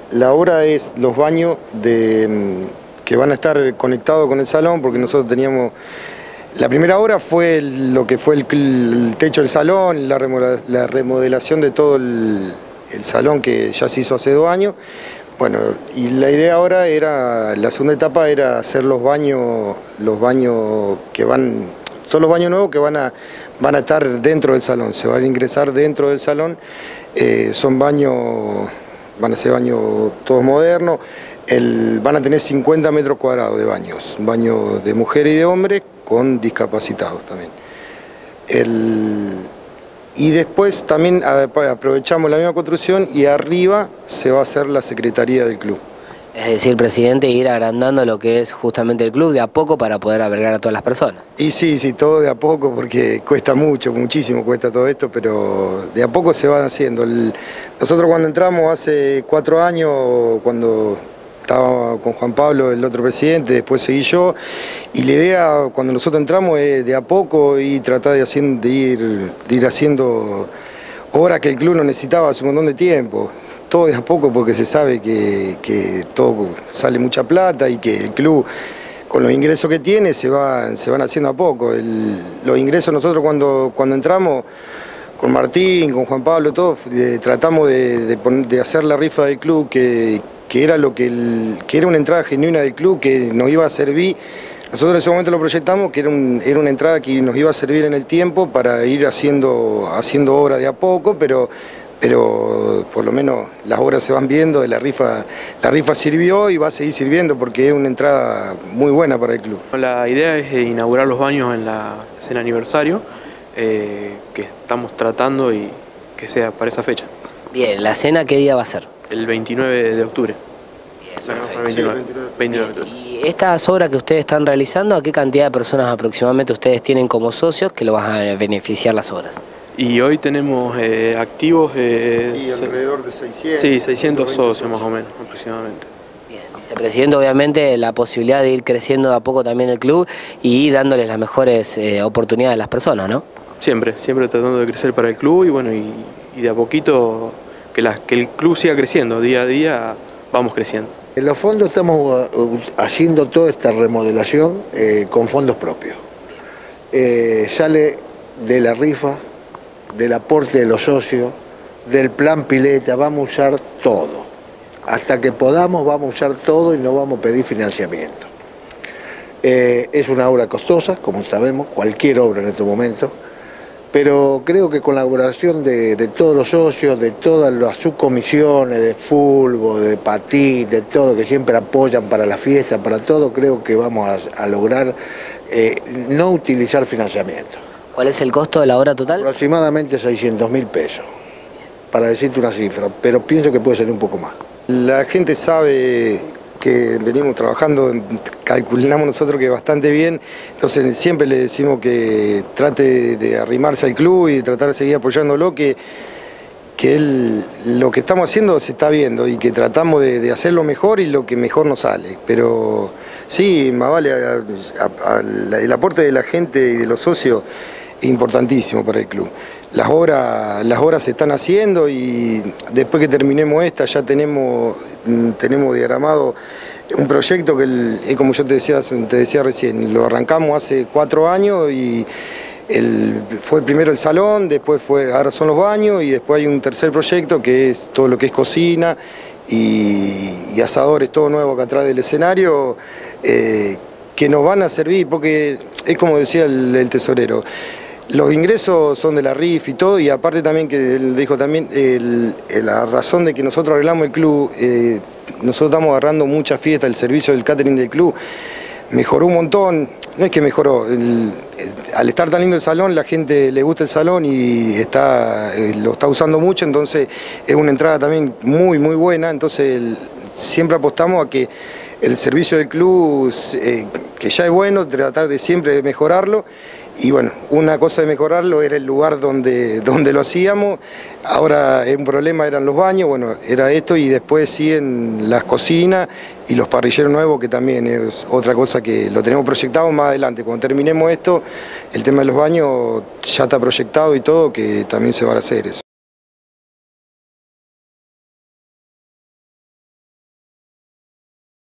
La obra es los baños que van a estar conectados con el salón, porque nosotros teníamos... La primera obra fue lo que fue el techo del salón, la remodelación de todo el salón que ya se hizo hace 2 años. Bueno, y la idea ahora era, la segunda etapa era hacer los baños que van, todos los baños nuevos que van a estar dentro del salón, se van a ingresar dentro del salón, son baños, van a ser baños todos modernos, van a tener 50 metros cuadrados de baños, baños de mujeres y de hombres con discapacitados también. Y después también aprovechamos la misma construcción y arriba se va a hacer la secretaría del club. Es decir, presidente, ir agrandando lo que es justamente el club de a poco para poder albergar a todas las personas. Y sí, todo de a poco porque cuesta mucho, muchísimo cuesta todo esto, pero de a poco se van haciendo. Nosotros cuando entramos hace 4 años, cuando estaba con Juan Pablo, el otro presidente, después seguí yo, y la idea cuando nosotros entramos es de a poco y tratar de ir haciendo obras que el club no necesitaba hace un montón de tiempo. Todo de a poco porque se sabe que todo sale mucha plata y que el club con los ingresos que tiene se van haciendo a poco. Los ingresos nosotros cuando entramos con Martín, con Juan Pablo, todos tratamos de hacer la rifa del club que era que era una entrada genuina del club que nos iba a servir. Nosotros en ese momento lo proyectamos que era una entrada que nos iba a servir en el tiempo para ir haciendo obra de a poco, pero por lo menos las obras se van viendo, la rifa sirvió y va a seguir sirviendo porque es una entrada muy buena para el club. La idea es inaugurar los baños en la cena aniversario, que estamos tratando y que sea para esa fecha. Bien, ¿la cena qué día va a ser? El 29 de octubre. Bien, el 29 de octubre. ¿Y estas obras que ustedes están realizando, a qué cantidad de personas aproximadamente ustedes tienen como socios que lo van a beneficiar las obras? Y hoy tenemos activos... Sí, alrededor de 600. Sí, 600 socios más o menos, aproximadamente. Bien, vicepresidente, obviamente la posibilidad de ir creciendo de a poco también el club y dándoles las mejores oportunidades a las personas, ¿no? Siempre tratando de crecer para el club y bueno, y de a poquito que el club siga creciendo, día a día vamos creciendo. En los fondos estamos haciendo toda esta remodelación con fondos propios. Sale de la rifa, del aporte de los socios, del plan pileta, vamos a usar todo. Hasta que podamos vamos a usar todo y no vamos a pedir financiamiento. Es una obra costosa, como sabemos, cualquier obra en este momento, pero creo que con la colaboración de todos los socios, de todas las subcomisiones, de fútbol, de patín, de todo, que siempre apoyan para la fiesta, para todo, creo que vamos a lograr no utilizar financiamiento. ¿Cuál es el costo de la obra total? Aproximadamente 600.000 pesos, para decirte una cifra, pero pienso que puede ser un poco más. La gente sabe que venimos trabajando, calculamos nosotros que bastante bien, entonces siempre le decimos que trate de arrimarse al club y de tratar de seguir apoyándolo, que lo que estamos haciendo se está viendo y que tratamos de hacerlo mejor y lo que mejor nos sale, pero sí, más vale el aporte de la gente y de los socios es importantísimo para el club. Las obras se están haciendo y después que terminemos esta ya tenemos diagramado un proyecto que es como yo te decía recién, lo arrancamos hace 4 años y fue primero el salón, después ahora son los baños y después hay un tercer proyecto que es todo lo que es cocina y asadores, todo nuevo acá atrás del escenario, que nos van a servir porque es como decía el tesorero. Los ingresos son de la RIF y todo, y aparte también que él dijo también, la razón de que nosotros arreglamos el club, nosotros estamos agarrando mucha fiesta, el servicio del catering del club mejoró un montón, no es que mejoró, al estar tan lindo el salón, la gente le gusta el salón y lo está usando mucho, entonces es una entrada también muy buena, entonces siempre apostamos a que el servicio del club, que ya es bueno, tratar de siempre mejorarlo. Y bueno, una cosa de mejorarlo era el lugar donde lo hacíamos, ahora un problema eran los baños, bueno, era esto y después siguen las cocinas y los parrilleros nuevos, que también es otra cosa que lo tenemos proyectado más adelante. Cuando terminemos esto, el tema de los baños ya está proyectado y todo, que también se va a hacer eso.